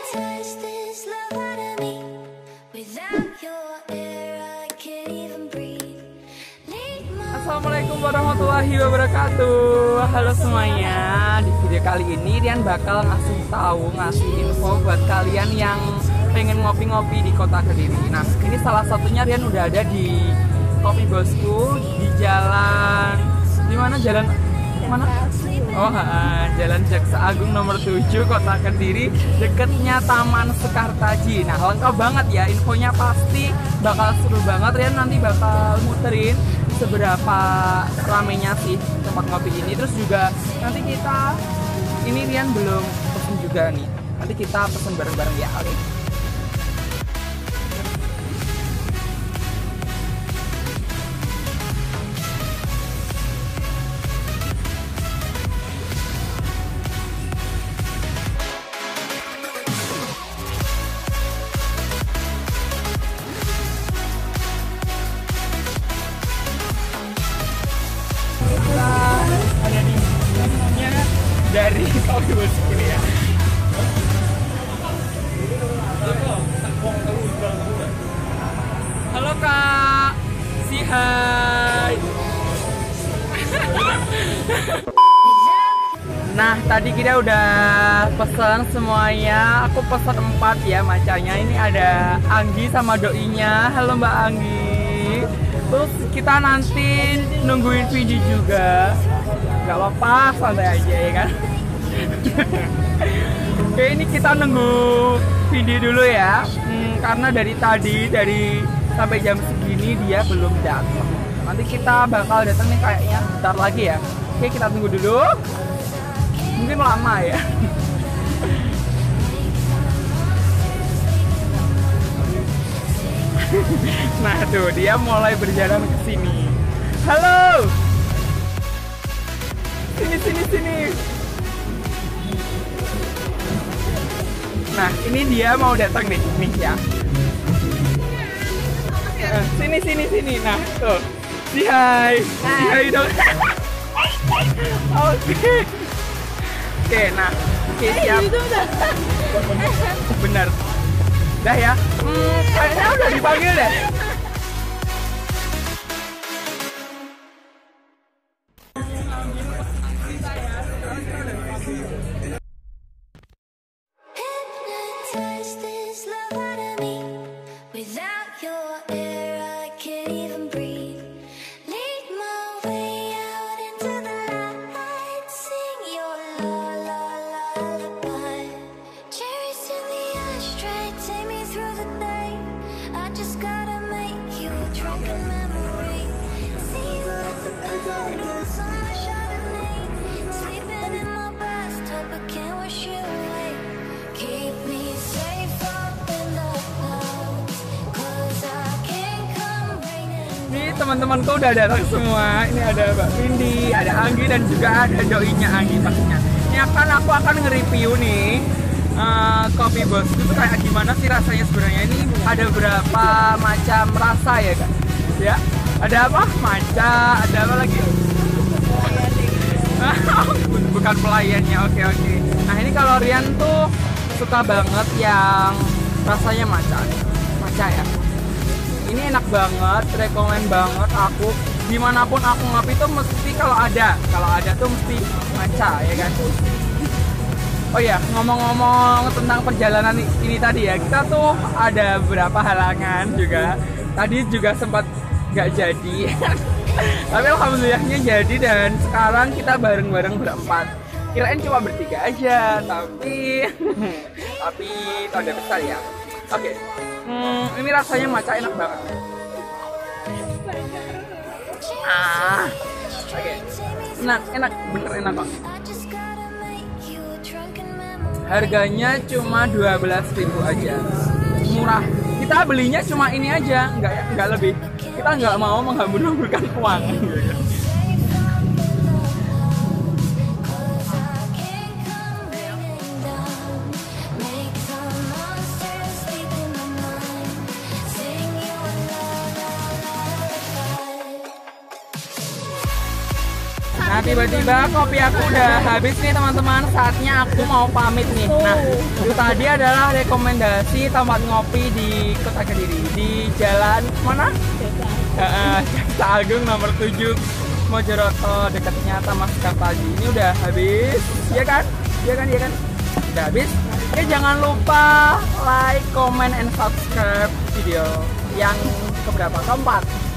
Assalamualaikum warahmatullahi wabarakatuh. Halo semuanya. Di video kali ini Rian bakal ngasih info buat kalian yang pengen ngopi-ngopi di kota Kediri. Nah, ini salah satunya Rian udah ada di Kopi Bosku di jalan jalan mana? Oh, Jalan Jaksa Agung nomor 7 Kota Kediri, deketnya Taman Sekartaji. Nah, lengkap banget ya infonya, pasti bakal seru banget. Rian nanti bakal muterin seberapa ramenya sih tempat ngopi ini. Terus juga nanti ini Rian belum pesen juga nih. Nanti kita pesen bareng-bareng ya, oke? Ada di namanya dari Kopi Bosku ya. Halo Kak, say hi. Nah, tadi kita udah pesan semuanya. Aku pesan 4 ya macanya. Ini ada Anggi sama doinya. Halo Mbak Anggi. Terus kita nanti nungguin Vindi juga. Gak apa-apa, santai aja ya kan. Oke, ini kita nunggu Vindi dulu ya. Karena dari sampai jam segini dia belum datang. Nanti kita bakal datang nih kayaknya bentar lagi ya. Oke, kita tunggu dulu. Mungkin lama ya. Nah tuh, dia mulai berjalan ke sini. Halo. Sini. Nah, ini dia mau datang nih ya. Sini. Nah, tuh. Say hi. Say hi dong. Oke, nah. Oke, siap. Bener. Dah ya. Kayaknya udah dipanggil deh. Ini teman-temanku udah datang semua. Ini ada Mbak Vindi, ada Anggi, dan juga ada doinya Anggi pastinya. Ini aku akan nge-review nih Kopi Bosku itu kayak gimana sih rasanya sebenarnya. Ini ada berapa macam rasa ya kan? Ya, ada apa? Matcha, ada apa lagi? Bukan pelayannya, oke. Nah, ini kalau Rian tuh suka banget yang rasanya matcha ya. Ini enak banget, rekomen banget aku. Dimanapun aku ngopi tuh mesti kalau ada tuh mesti matcha ya kan. Oh ya, ngomong-ngomong tentang perjalanan ini tadi ya, kita tuh ada beberapa halangan juga. Tadi juga sempat nggak jadi. Tapi alhamdulillahnya jadi, dan sekarang kita bareng-bareng berempat. Kirain cuma bertiga aja, tapi tanda besar ya. Oke. Ini rasanya matcha enak banget. Oke. Enak, bener enak kok. Harganya cuma 12.000 aja. Murah. Kita belinya cuma ini aja, nggak lebih. Kita nggak mau menghambur-hamburkan uang. Nah, Nah, tiba-tiba kopi aku udah habis nih teman-teman. Saatnya aku mau pamit nih. Nah, itu tadi adalah rekomendasi tempat ngopi di Kota Kediri. Di jalan mana? Jaksa Agung nomor 7 Mojoroto, dekatnya Taman Sekapagi. Ini udah habis, ya kan? Iya kan? Udah habis. Oke, jangan lupa like, comment, and subscribe video yang keberapa? Keempat.